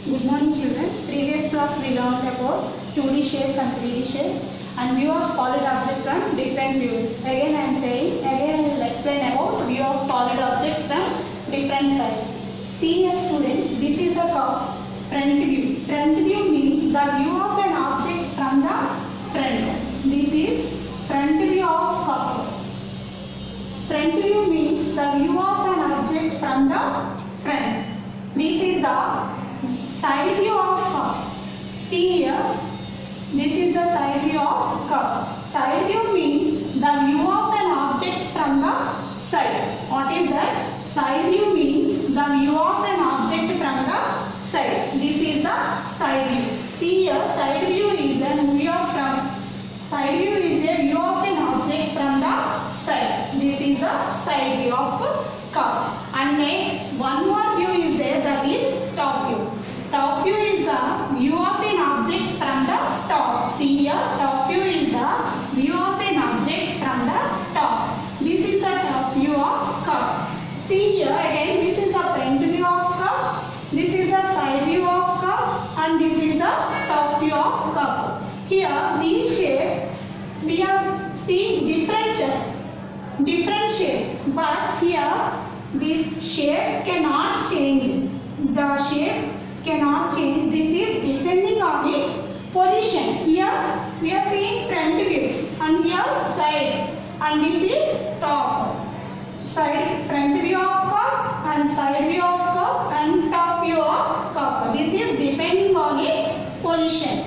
Good morning children. Previous class we learned about 2D shapes and 3D shapes and view of solid object from different views. Again I will explain about view of solid objects from different sides. See here students, this is the front view. Front view means the view of an object from the front. This is front view of cup. Front view means the view of an object from the front. This is the side view of cup. See here, this is the side view of cup. Side view means the view of an object from the side. What is that? Side view means the view of an object from the side. This is the side view. See here, side view is a view of an object from the side. This is the side view of cup. And next, one more view is there, that is top view. Top view is the view of an object from the top. See here, top view is the view of an object from the top. This is the top view of cup. See here again, this is the front view of cup. This is the side view of cup, and this is the top view of cup. Here, these shapes we are seeing different shapes, but here this shape cannot change. The shape cannot change. This is depending on its position. Here we are seeing front view, and here side, and this is top. Side, front view of cup, and side view of cup, and top view of cup. This is depending on its position.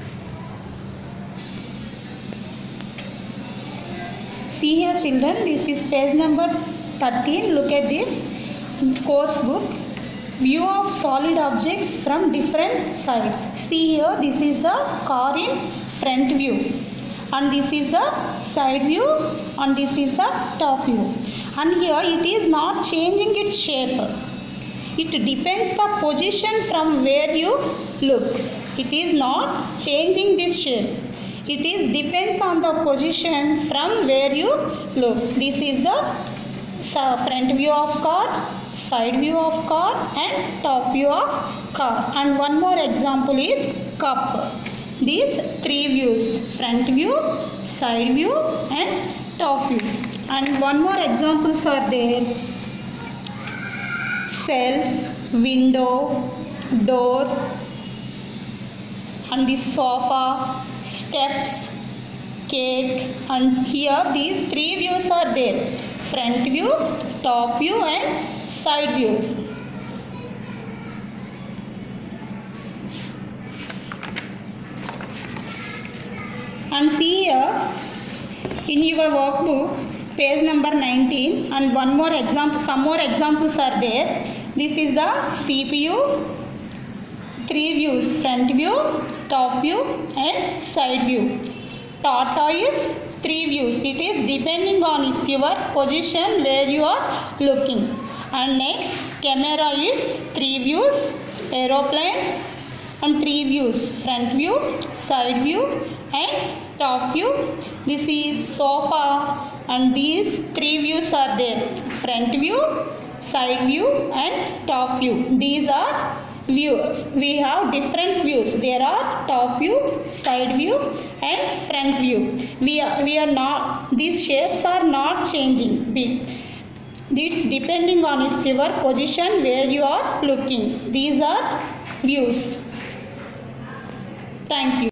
See here children, this is page number 13. Look at this course book. View of solid objects from different sides. See here, this is the car in front view, and this is the side view, and this is the top view. And here it is not changing its shape. It depends the position from where you look. It is not changing this shape. It is depends on the position from where you look. This is the front view of car, side view of car, and top view of car. And one more example is cup. These three views: front view, side view, and top view. And one more examples are there: shelf, window, door, and the sofa, steps, cake. And here these three views are there: front view, top view, and side views. And see here in your workbook, page number 19, and one more example, some more examples are there. This is the CPU, three views: front view, top view, and side view. Tata is three views. It is depending on its your position where you are looking. And next, camera is three views: aeroplane, and three views: front view, side view, and top view. This is sofa, and these three views are there: front view, side view, and top view. These are views. We have different views. There are top view, side view, and front view. We are not, these shapes are not changing. It's depending on its your position where you are looking. These are views. Thank you.